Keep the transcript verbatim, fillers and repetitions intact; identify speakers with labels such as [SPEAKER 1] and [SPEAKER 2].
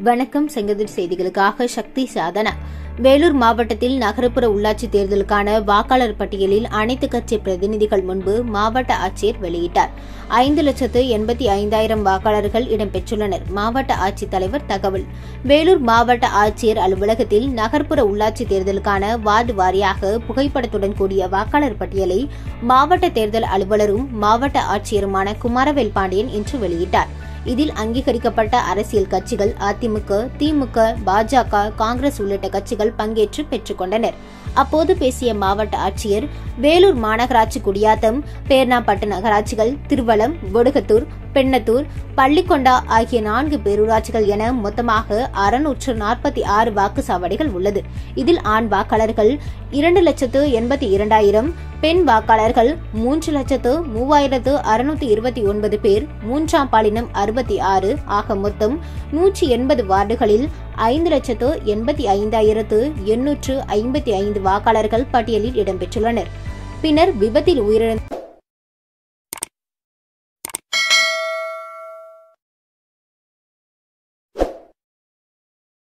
[SPEAKER 1] வணக்கம். செங்கதிர் செய்திகளுக்காக சக்தி சாதனா. வேலூர் மாவட்டத்தில் நகர்ப்புற உள்ளாட்சி தேர்தலுக்கான வாக்காளர் பட்டியலில் அனைத்து கட்சி பிரதிநிதிகள் முன்பு மாவட்ட ஆட்சியர் வெளியிட்டார். ஐந்து லட்சத்து எண்பத்தி ஐந்தாயிரம் வாக்காளர்கள் இடம்பெற்றுள்ளனர். மாவட்ட ஆட்சித்தலைவர் தகவல். வேலூர் மாவட்ட ஆட்சியர் அலுவலகத்தில் நகர்ப்புற உள்ளாட்சி தேர்தலுக்கான வார்டு வாரியாக புகைப்படத்துடன் கூடிய வாக்காளர் பட்டியலை மாவட்ட தேர்தல் அலுவலரும் மாவட்ட ஆட்சியருமான குமாரவேல் பாண்டியன் இன்று வெளியிட்டார். இதில் அங்கீகரிக்கப்பட்ட அரசியல் கட்சிகள் அதிமுக, திமுக, பாஜக, காங்கிரஸ் உள்ளிட்ட கட்சிகள் பங்கேற்று பெற்றுக் கொண்டனர். அப்போது பேசிய மாவட்ட ஆட்சியர், வேலூர் மாநகராட்சி குடியாத்தம், பேர்ணாம்பட்டு நகராட்சிகள், திருவலம், ஒடுகத்தூர், பெண்ணத்தூர், பள்ளிக்கொண்டா ஆகிய நான்கு பேரூராட்சிகள் என மொத்தமாக அறுநூற்று நாற்பத்தி ஆறு வாக்குச்சாவடிகள் உள்ளது. இதில் ஆண் வாக்காளர்கள் இரண்டு லட்சத்து எண்பத்தி இரண்டாயிரம், பெண் வாக்காளர்கள் மூன்று லட்சத்து மூவாயிரத்து அறுநூத்தி இருபத்தி ஒன்பது பேர், மூன்றாம் பாலினம் அறுபத்தி ஆறு ஆக மொத்தம் நூற்றி எண்பது வார்டுகளில் ஐந்து லட்சத்து எண்பத்தி ஐந்தாயிரத்து எண்ணூற்று ஐம்பத்தி ஐந்து வாக்காளர்கள் பட்டியலில் இடம்பெற்றுள்ளனர். பின்னர் விபத்தில் உயிரிழந்த